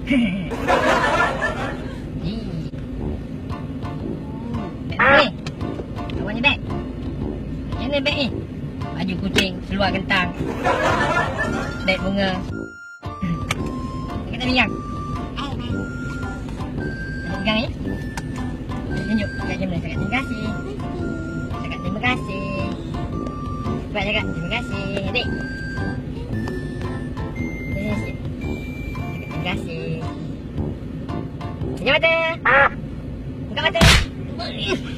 Beg ni. Awak ni beg. Macam mana beg ni? Baju kucing, seluar kentang. Beg bunga. Dekat tadi yang. Pegang ni. Tunjuk kat jemlah. Cakap terima kasih. Cakap terima kasih. Cepat cakap terima kasih. Adik. Sini sikit. Cakap terima kasih. Pejam mata. Buka mata.